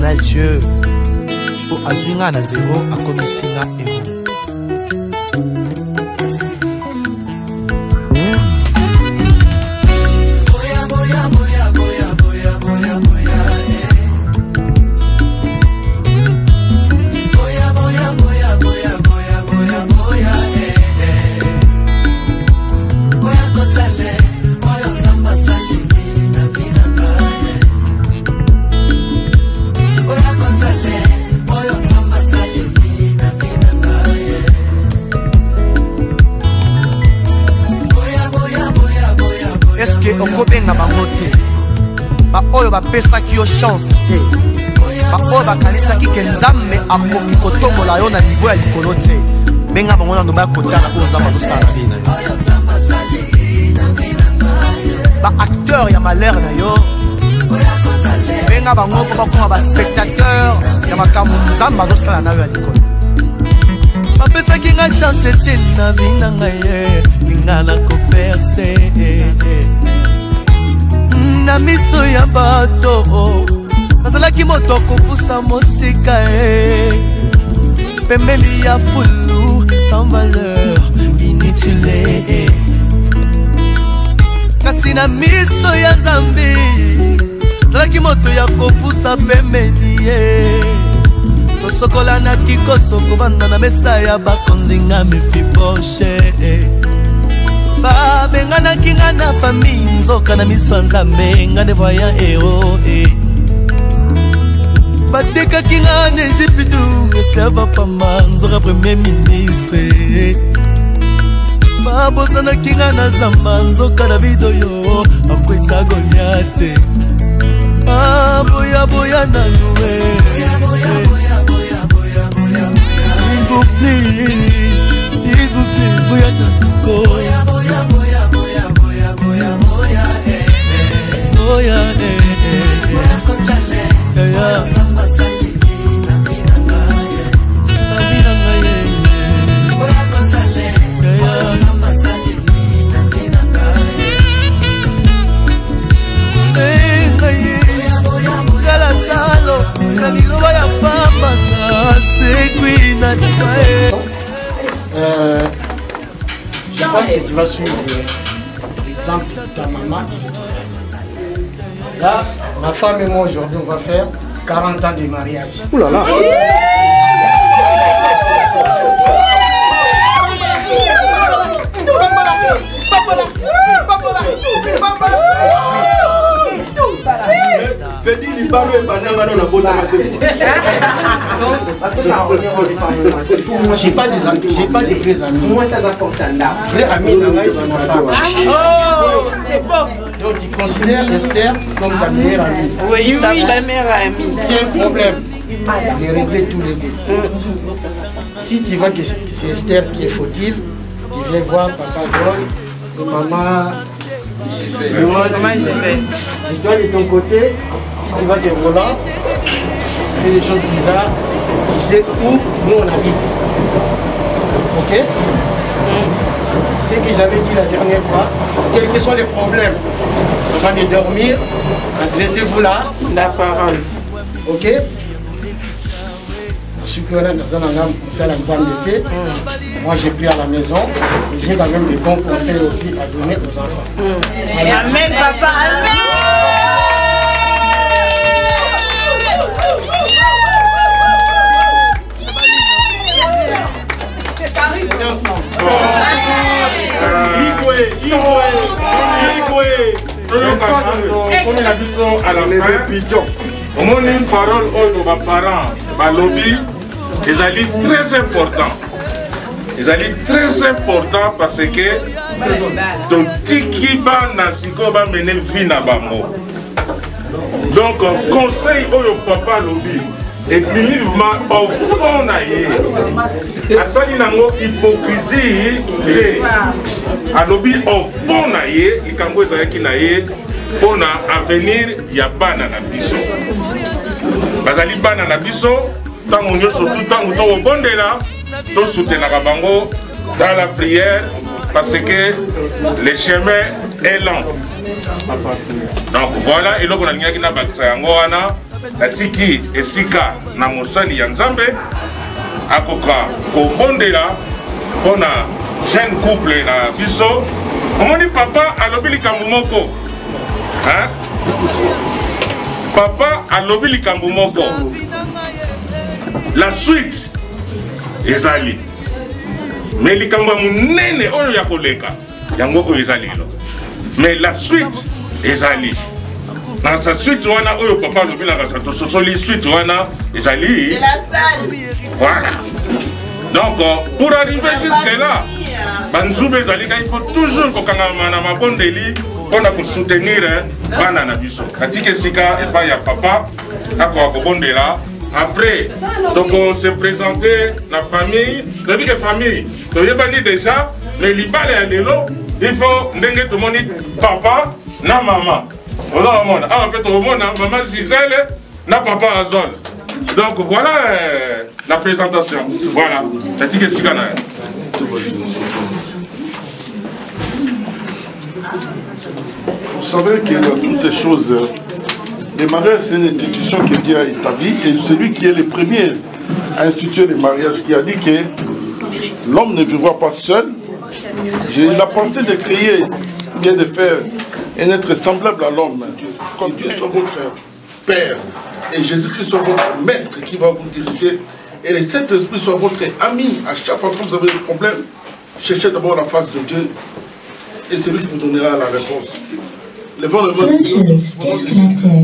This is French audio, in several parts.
l'éternel Dieu. Pour Azinga na zéro, a commis singa héros. Okobenga bangote ba oyo ba pesa ki yo chance te ba oyo ba kanisa ki kenzambe akoki kotombola yo na niveau ya likolo te benga bango na ndoba kotala ko nzamba tosala bina ba acteur ya malheur na yo benga bango ko bakoma ba spectateur ya makambo nzamba tosala na yo ya likolo ba pesa ki nga chance te na bina ngaye kinga na ko percer na miso ya bato nazalaki moto kopusa mosika pembeni ya fulu sans valeur inutile kasi na miso ya Nzambe nazalaki moto ya kopusa pembeni tosokola na kikoso kobanda na mesa ya bakonzi nga Mefiboshe bengana kinga na famille nzoka na miso ya Nzambe nga ne voya hero bateka kinga na Egypte Esther Pama nzoka premier ministre babosana kinga na Zamba nzoka David oyo akwesa Goliath boya boya na noué s'il vous plaît boya na noué Je pense que tu vas suivre l'exemple de ta maman. Là, ma femme et moi aujourd'hui, on va faire 40 ans de mariage. Ouh là là. J'ai pas des amis, j'ai pas des vrais amis. Moi ça apporte un là. Vrai ami, c'est ma femme. Oh, c'est bon. Donc tu considères Esther comme ta meilleure amie. Oui, ta meilleure amie. C'est un problème. Les régler tous les deux. Si tu vois que c'est Esther qui est fautive, tu viens voir papa John, maman. Et toi de ton côté, si tu vois que Roland fait des choses bizarres, tu sais où nous on habite. Ok? Ce que j'avais dit la dernière fois, quels que soient les problèmes, avant de dormir, adressez-vous là. La parole. Ok? Moi j'ai pris à la maison, j'ai quand même des bons conseils aussi à donner aux enfants. Amen papa, amen. Au moins une parole aux parents, lobby, ils allaient très important. Ils allaient très important parce que ton tikiba nasikoba mener vie na bango. Donc conseil au papa lobby. Et puis au fond à sali nango hypocrisie à lobby au fond naie il kango ezaki naie pour na avenir ya bana na biso bazali bana na biso tango nyonso tout tango to bondela to soutenaka bango dans la prière parce que le chemin est lent. Donc voilà, et là on a na bakisa yango wana atiki esika na mosali ya Nzambe akoka kobondela mpona jeune couple na biso. Omoni papa alobi likambo moko, papa alobi likambo moko, la suite ezali mais likambo munene oyo ya koleka yango oyo ezali lo, mais la suite ezali na sa suite wana oyo papa alobi na kasato sosoli suite wana ezali voilà. Donc pour arriver jusque là banzube ezali il faut toujours kokangama na mabondeli mpona soutenir bana na biso atike sika epai ya papa akoka kobondela. Après, donc on s'est présenté la famille, c'est-à-dire que famille, tu as dit déjà, mais l'ibale à l'élo, il faut que tout le monde dise papa, na maman. Voilà, ah, en fait, au monde, maman Gisèle, na papa Azol. Donc voilà la présentation. Voilà, c'est-à-dire que c'est Ghana. Vous savez que dans toutes les choses, le mariage, c'est une institution que Dieu a établie et celui qui est le premier à instituer le mariage, qui a dit que l'homme ne vivra pas seul. J'ai eu la pensée de créer, bien de faire un être semblable à l'homme. Comme Dieu soit votre Père et Jésus-Christ soit votre maître qui va vous diriger et le Saint-Esprit soit votre ami. À chaque fois que vous avez des problèmes, cherchez d'abord la face de Dieu et c'est lui qui vous donnera la réponse. Levons le monde.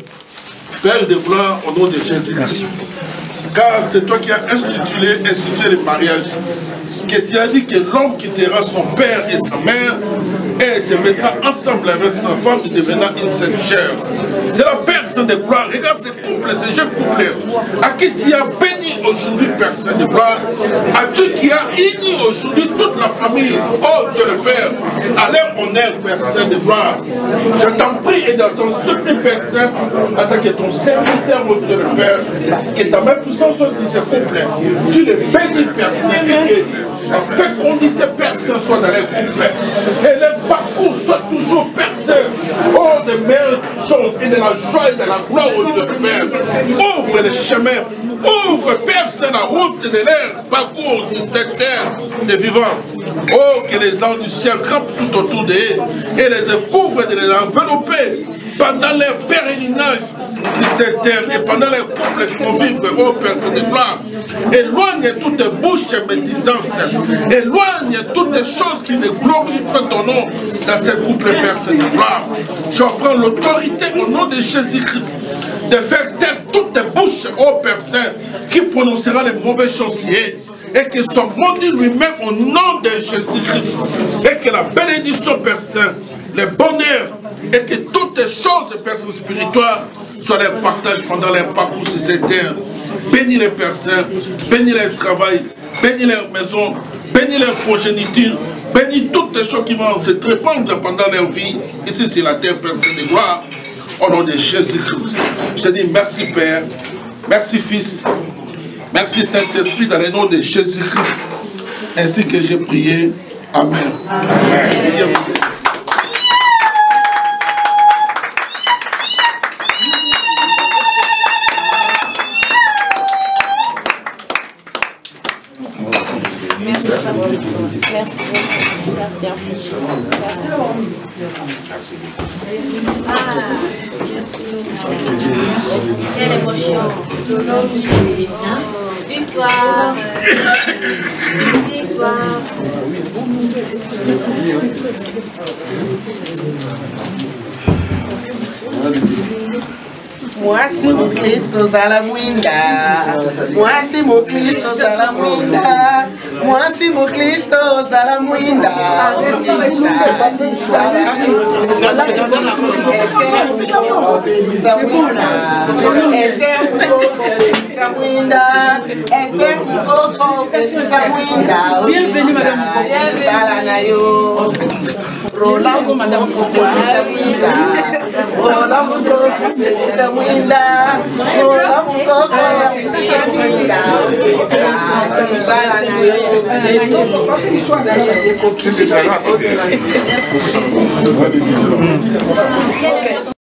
Père de gloire au nom de Jésus-Christ. Car c'est toi qui as institué le mariage. Que tu as dit que l'homme quittera son père et sa mère et se mettra ensemble avec sa femme et deviendra une seule chair. C'est la personne de gloire. Regarde ces couples, ces jeunes couples à qui tu as béni aujourd'hui, personne de gloire. À Dieu qui a uni aujourd'hui toute la famille. Oh Dieu le Père, à leur honneur, personne de gloire. Je t'en prie et dans ton supplie, personne, afin que ton serviteur, oh Dieu le Père, que ta main puissance soit sur ces couples. Tu les bénis, personne, et que la fécondité personne soit dans les couples. Et le parcours soit toujours personne. Oh, de meilleures choses et de la joie et de la gloire au Dieu de Père. Ouvre les chemins. Ouvre personne la route de l'air. Parcours sur cette terre des vivants. Oh, que les anges du ciel grimpent tout autour d'eux et les couvrent de les envelopper pendant leur pèlerinage sur cette terre et pendant les couples qui vont vivre, oh personne de gloire. Éloigne toutes bouches médisances, éloigne toutes les choses qui ne glorifient pas ton nom dans ces couples personne de gloire. Je prends l'autorité au nom de Jésus-Christ de faire taire toutes les bouches, oh personne, qui prononcera les mauvaises choses et qu'il soit maudit lui-même au nom de Jésus-Christ et que la bénédiction personne, le bonheur et que toutes les choses personnes spirituelles soient leur partage pendant leur parcours sur cette terre. Bénis les personnes, bénis leur travail, bénis leur maison, bénis leur progéniture, bénis toutes les choses qui vont se répandre pendant leur vie. Ici c'est la terre personne de gloire. Au nom de Jésus-Christ. Je te dis merci Père, merci Fils, merci Saint-Esprit dans le nom de Jésus-Christ. Ainsi que j'ai prié. Amen. Amen. Merci beaucoup. Merci infiniment. Quelle émotion. Victoire. Victoire. Moi c'est mon Christ aux à la mouinda. Moi c'est mon Christ aux à la mouinda. Moi c'est mon Christ aux à la mouinda. Bienvenue madame. C'est ça.